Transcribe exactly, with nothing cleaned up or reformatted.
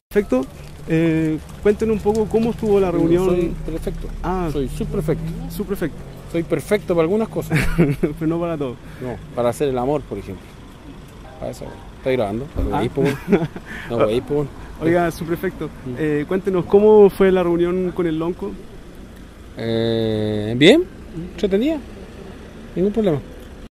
Perfecto. Eh, cuéntenos un poco cómo estuvo la reunión. Soy prefecto. Ah, soy subprefecto. subprefecto. Soy perfecto para algunas cosas. Pero no para todo. No, para hacer el amor, por ejemplo. Para eso. ¿Estoy grabando? ¿No Ah. veis, po? ¿No veis, po? Oiga, subprefecto, eh, cuéntenos cómo fue la reunión con el Lonco. Eh, bien, entretenida. Ningún problema.